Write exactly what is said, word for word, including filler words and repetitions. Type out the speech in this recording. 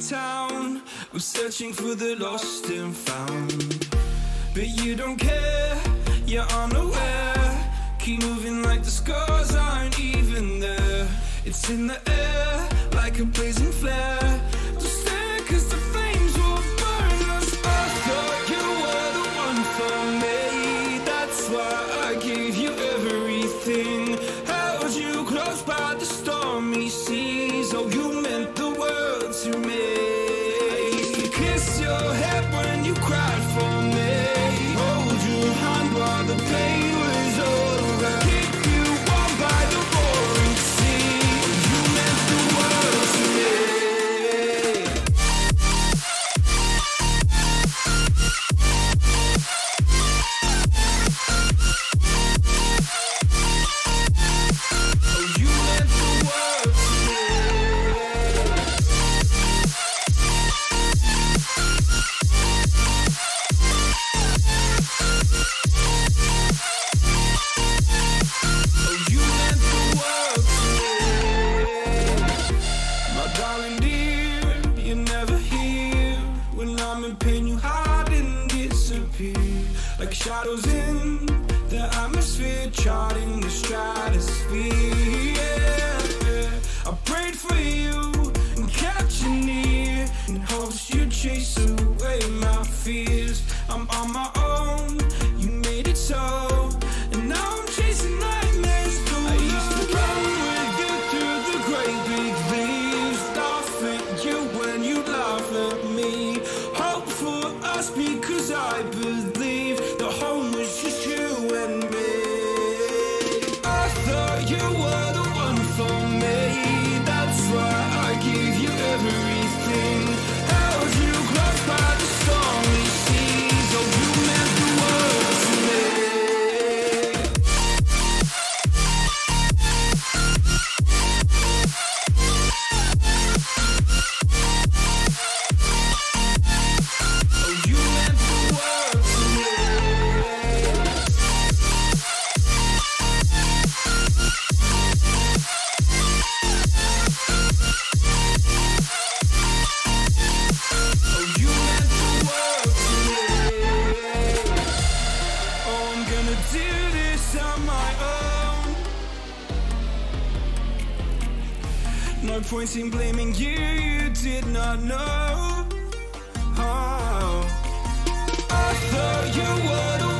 town. I'm searching for the lost and found, but you don't care, you're unaware. Keep moving like the scars aren't even there. It's in the air like a blazing flare. Don't stare cause the flames will burn us. I thought you were the one for me, that's why I gave you everything. Held you close by the stormy seas. Oh, you meant the world to me. I used to kiss your head when you cried for me, hold your hand while the pain was over, keep you warm by the roaring sea. Oh, you meant the world to me. Oh, you meant the world to me. Oh, you meant the world to me. My darling dear, you're never here. When I'm in pain, you hide and disappear like shadows in the atmosphere, charting the stratosphere. Yeah. I prayed for you and kept you near in hopes you'd chase away my fears. I'm on my own, you made it so, and now I'm chasing nightmares through. I used to run with you through the great big leaves, laugh at you when you laugh at me, hope for us because I believe the home was just you and me. I thought you were the one for me, that's why I gave you everything, held you close by the stormy seas. Oh, you meant the world to me. Oh, you meant the world to me. Oh, you meant the world to me. Oh, I'm gonna do this on my own. No point in blaming you, you did not know. Oh, I thought you were the